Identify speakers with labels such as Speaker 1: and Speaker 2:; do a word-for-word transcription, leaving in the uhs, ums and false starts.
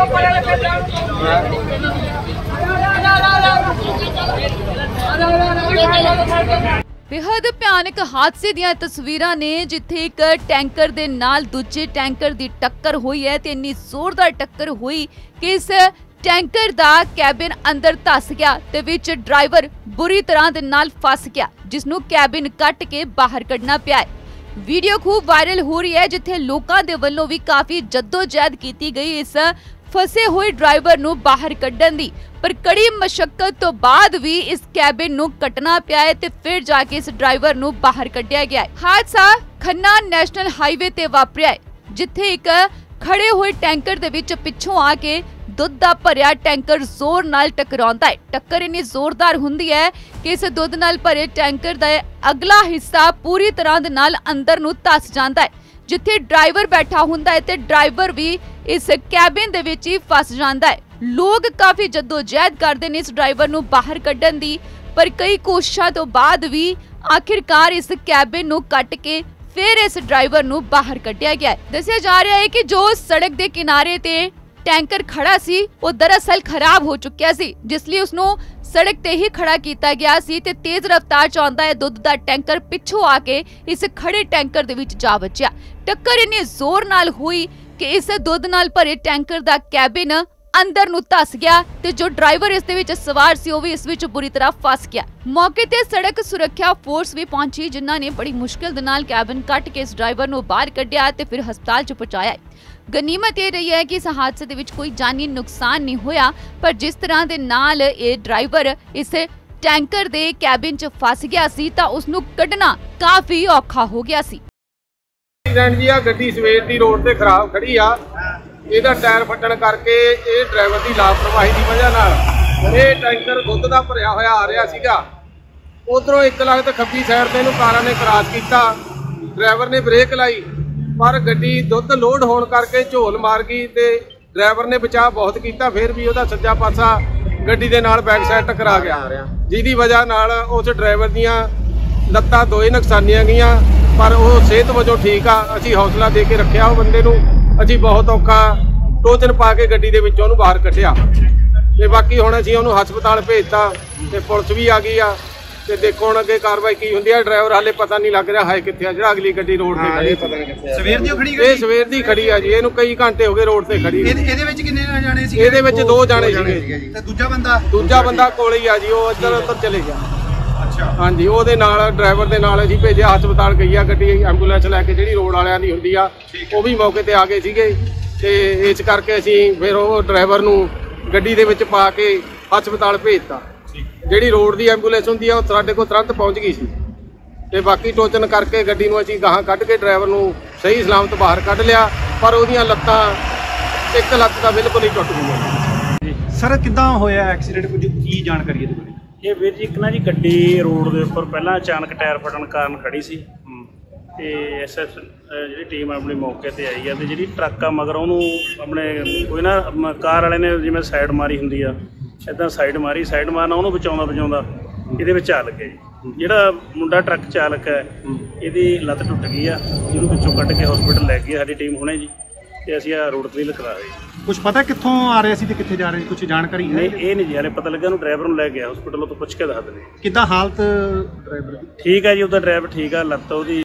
Speaker 1: बेहद भयानक हादसे ਦੀਆਂ तस्वीरां ने जिथे एक टैंकर दे नाल दूजे टैंकर दी टक्कर हुई है ते इन्नी जोरदार टक्कर हुई कि इस टैंकर दा कैबिन अंदर धस गया ते विच ड्राइवर बुरी तरह दे नाल फस गया जिसनू कैबिन कट के बाहर कढ़ना पिया। वीडियो खूब वायरल हो रही है जिथे लोकां दे वल्लों भी काफी जद्दोजहद कीती गई इस फसे हुए ड्राइवर नू बाहर कढ़न दी, पर कड़ी मशक्कत तो बाद भी इस कैबिन नू कटना पिया है ते फिर जाके इस ड्राइवर नू बाहर कढ़िया गया है। हादसा खन्ना नैशनल हाईवे ते वापरिया है जिथे एक खड़े हुए टैंकर दे विच पिछों आके दुध दा भरिया टैंकर जोर नाल टकराउंदा है। टक्कर इन्नी जोरदार हुंदी है कि इस दुध नाल भरे टैंकर दा अगला हिस्सा पूरी तरह दे नाल अंदर नू धस जांदा है जिथे ड्राइवर बैठा हुंदा है ते ड्राइवर भी इस कैबिन दे विच ही फस जांदा है। लोग काफी जद्दोजहद करदे ने इस ड्राइवर नू बाहर कढ़न दी, पर कई कोशिशां तो बाद भी आखिरकार इस कैबिन नू कट के फिर इस ड्राइवर नू बाहर कढ़िया गया है। दस्सिया जा रहा है कि जो सड़क दे किनारे ते टैंकर खड़ा सी वो दरअसल खराब हो चुकिया सी, जिसलिए उसनू सड़क ते ही खड़ा किया गया सी ते तेज रफ्तार च आउंदा है दुध दा टैंकर पिछों आके इस खड़े टैंकर दे विच जा बचिया। टक्कर इन्नी जोर नाल हुई कि इस दुध नाल भरे टैंकर दा कैबिन अंदर नू धस गया ते जो ड्राइवर इस दे विच सवार सी वो भी इस विच बुरी तरह फस गया। मौके ते सड़क सुरक्षा फोर्स भी पहुंची जिन्हां ने बड़ी मुश्किल दे नाल कैबिन कट के इस ड्राइवर नू बाहर कढ़िया ते फिर हस्पताल च पहुंचाया। गनीमत ये रही है कि इस हादसे दे विच कोई जानी नुकसान नहीं होया, पर जिस तरह दे नाल ये ड्राइवर इस टैंकर दे कैबिन च फस गया सी तां उसनू कढ़ना काफी औखा हो गया सी।
Speaker 2: जी आ गड्डी सवेर दी रोड ते खराब खड़ी आ, ਇਹਦਾ ਟਾਇਰ ਫਟਣ ਕਰਕੇ ਇਹ ਡਰਾਈਵਰ ਦੀ ਲਾਪਰਵਾਹੀ ਦੀ ਵਜ੍ਹਾ ਨਾਲ ਇਹ ਟੈਂਕਰ ਦੁੱਧ ਦਾ ਭਰਿਆ ਹੋਇਆ ਆ ਰਿਹਾ ਸੀਗਾ। ਉਧਰੋਂ ਇੱਕ ਲੱਖ ਤੇ ਖੱਬੀ ਸਾਈਡ ਤੇ ਇਹਨੂੰ ਕਾਰਾਂ ਨੇ ਕ੍ਰਾਸ ਕੀਤਾ, ਡਰਾਈਵਰ ਨੇ ਬ੍ਰੇਕ ਲਾਈ ਪਰ ਗੱਡੀ ਦੁੱਧ ਲੋਡ ਹੋਣ ਕਰਕੇ ਝੋਲ ਮਾਰ ਗਈ ਤੇ ਡਰਾਈਵਰ ਨੇ ਬਚਾਅ ਬਹੁਤ ਕੀਤਾ, ਫਿਰ ਵੀ ਉਹਦਾ ਸੱਜਾ ਪਾਸਾ ਗੱਡੀ ਦੇ ਨਾਲ ਬੈਕ ਸਾਈਡ ਟਕਰਾ ਗਿਆ, ਜਿਹਦੀ ਵਜ੍ਹਾ ਨਾਲ ਉਸ ਡਰਾਈਵਰ ਦੀਆਂ ਲੱਤਾਂ ਦੋਏ ਨੁਕਸਾਨੀਆਂ ਗਈਆਂ, ਪਰ ਉਹ ਸਿਹਤ ਵਜੋਂ ਠੀਕ ਆ। ਅਸੀਂ ਹੌਸਲਾ ਦੇ ਕੇ ਰੱਖਿਆ ਉਹ ਬੰਦੇ ਨੂੰ, ਅਸੀਂ ਬਹੁਤ ਔਖਾ ਟੋਚਨ ਪਾ ਕੇ ਗੱਡੀ ਦੇ ਵਿੱਚੋਂ ਉਹਨੂੰ ਬਾਹਰ ਕੱਢਿਆ ਤੇ ਬਾਕੀ ਹੁਣ ਅਸੀਂ ਉਹਨੂੰ ਹਸਪਤਾਲ ਭੇਜਤਾ ਤੇ ਪੁਲਿਸ ਵੀ ਆ ਗਈ ਆ ਤੇ ਦੇਖੋ ਹੁਣ ਅੱਗੇ ਕਾਰਵਾਈ ਕੀ ਹੁੰਦੀ ਆ। ਡਰਾਈਵਰ ਹਾਲੇ ਪਤਾ ਨਹੀਂ ਲੱਗ ਰਿਹਾ ਹੈ ਕਿੱਥੇ ਆ, ਜਿਹੜਾ ਅਗਲੀ ਗੱਡੀ ਰੋਡ ਤੇ ਖੜੀ ਪਤਾ ਨਹੀਂ ਕਿੱਥੇ ਆ। ਸਵੇਰ ਦੀ ਖੜੀ ਇਹ ਸਵੇਰ ਦੀ ਖੜੀ ਆ ਜੀ, ਇਹਨੂੰ ਕਈ ਘੰਟੇ ਹੋ ਗਏ ਰੋਡ ਤੇ ਖੜੀ।
Speaker 3: ਇਹਦੇ ਵਿੱਚ ਕਿੰਨੇ ਜਾਣੇ ਸੀ?
Speaker 2: ਇਹਦੇ ਵਿੱਚ ਦੋ ਜਾਣੇ ਸੀਗੇ
Speaker 3: ਤੇ ਦੂਜਾ ਬੰਦਾ
Speaker 2: ਦੂਜਾ ਬੰਦਾ ਕੋਲੇ ਹੀ ਆ ਜੀ, ਉਹ ਇੱਧਰ ਉੱਧਰ ਚਲੇ ਗਿਆ। ਹਾਂਜੀ, ਉਹਦੇ ਨਾਲ ਡਰਾਈਵਰ ਦੇ ਨਾਲ ਅਸੀਂ ਭੇਜਿਆ, ਹਸਪਤਾਲ ਗਈ ਆ ਗੱਡੀ ਐਂਬੂਲੈਂਸ ਲੈ ਕੇ ਜਿਹੜੀ ਰੋਡ ਵਾਲਿਆਂ ਦੀ ਹੁੰਦੀ ਆ, ਉਹ ਵੀ ਮੌਕੇ ਤੇ ਆ ਗਏ ਸੀਗੇ ਤੇ ਇਸ ਕਰਕੇ ਅਸੀਂ ਫਿਰ ਉਹ ਡਰਾਈਵਰ ਨੂੰ ਗੱਡੀ ਦੇ ਵਿੱਚ ਪਾ ਕੇ ਹਸਪਤਾਲ ਭੇਜਤਾ। ਜਿਹੜੀ ਰੋਡ ਦੀ ਐਂਬੂਲੈਂਸ ਹੁੰਦੀ ਆ ਉਹ ਸਾਡੇ ਕੋਲ ਤੁਰੰਤ ਪਹੁੰਚ ਗਈ ਸੀ ਤੇ ਬਾਕੀ ਟੋਚਨ ਕਰਕੇ ਗੱਡੀ ਨੂੰ ਅਸੀਂ ਗਾਹਾਂ ਕੱਢ ਕੇ ਡਰਾਈਵਰ ਨੂੰ ਸਹੀ ਸਲਾਮਤ ਬਾਹਰ ਕੱਢ ਲਿਆ, ਪਰ ਉਹਦੀਆਂ ਲੱਤਾਂ ਇੱਕ ਲੱਤ ਦਾ ਬਿਲਕੁਲ ਹੀ ਟੁੱਟ ਗਈ।
Speaker 3: ਸਰ ਕਿੱਦਾਂ ਹੋਇਆ ਐਕਸੀਡੈਂਟ, ਕੁਝ ਕੀ ਜਾਣਕਾਰੀ ਇਹਦੇ ਬਾਰੇ?
Speaker 4: ਇਹ ਵੀਰ ਜੀ ਇੱਕ ਨਾ ਜੀ ਗੱਡੀ ਰੋਡ ਦੇ ਉੱਪਰ ਪਹਿਲਾਂ ਅਚਾਨਕ ਟਾਇਰ ਫਟਣ ਕਾਰਨ ਖੜੀ ਸੀ ਤੇ ਐਸ ਐਸ ਜਿਹੜੀ ਟੀਮ ਆਪਣੀ ਮੌਕੇ ਤੇ ਆਈ ਆ ਤੇ ਜਿਹੜੀ ਟਰੱਕ ਆ ਮਗਰ ਉਹਨੂੰ ਆਪਣੇ ਕੋਈ ਨਾ ਕਾਰ ਵਾਲੇ ਨੇ ਜਿਵੇਂ ਸਾਈਡ ਮਾਰੀ ਹੁੰਦੀ ਆ ਇੱਦਾਂ ਸਾਈਡ ਮਾਰੀ, ਸਾਈਡ ਮਾਰਨਾ ਉਹਨੂੰ ਬਚਾਉਂਦਾ ਬਚਾਉਂਦਾ ਇਹਦੇ ਵਿੱਚ ਆ ਲੱਗਿਆ ਜੀ। ਜਿਹੜਾ ਮੁੰਡਾ ਟਰੱਕ ਚਾਲਕ ਹੈ ਇਹਦੀ ਲੱਤ ਟੁੱਟ ਗਈ ਆ, ਜਿਹਨੂੰ ਵਿੱਚੋਂ ਕੱਢ ਕੇ ਹਸਪੀਟਲ ਲੈ ਗਈ ਸਾਡੀ ਟੀਮ ਹੁਣੇ ਜੀ ਤੇ ਅਸੀਂ ਆ ਰੋਡ ਕਲੀਅਰ ਕਰਾ ਰਹੇ।
Speaker 3: ਕੁਝ ਪਤਾ ਕਿੱਥੋਂ ਆ ਰਹੇ ਸੀ ਤੇ ਕਿੱਥੇ ਜਾ ਰਹੇ, ਕੁਝ ਜਾਣਕਾਰੀ
Speaker 4: ਨਹੀਂ ਇਹ ਨਹੀਂ ਜੀ ਹਾਲੇ ਪਤਾ ਲੱਗਾ। ਉਹਨੂੰ ਡਰਾਈਵਰ ਨੂੰ ਲੈ ਗਿਆ ਹਸਪੀਟਲ, ਤੋਂ ਪੁੱਛ ਕੇ ਦੱਸ ਦਿੰਦੇ।
Speaker 3: ਕਿੱਦਾਂ ਹਾਲਤ ਡਰਾਈਵਰ ਦੀ?
Speaker 4: ਠੀਕ ਹੈ ਜੀ, ਉਹਦਾ ਡਰਾਈਵਰ ਠੀਕ ਆ, ਲੱਤ ਉਹਦੀ